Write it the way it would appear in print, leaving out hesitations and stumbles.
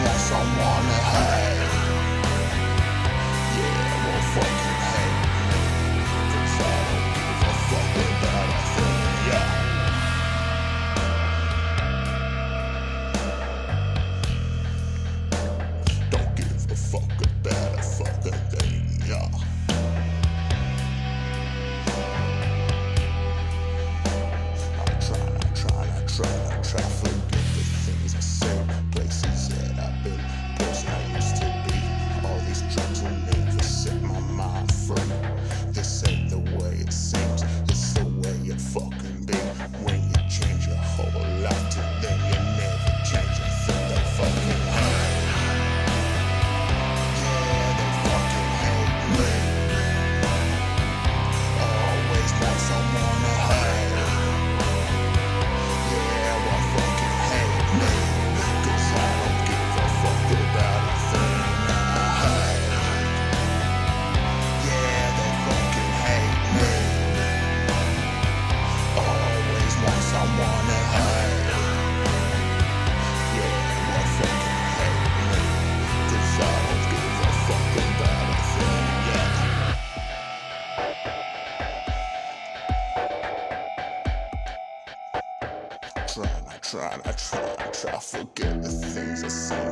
want someone to hate. Yeah, well fucking hate me, 'cause I don't give a fuck about a thing, yeah. Don't give a fuck about a fucking thing, yeah. I try to forget the things I said, places that I've been, person I used to be. All these drugs will never set my mind free. This ain't the way it seems, it's the way it fucking be. When you change your whole life to then you never change a thing. They fucking hate. Yeah, they fucking hate me. Always want someone to hate. I try to forget the things I say.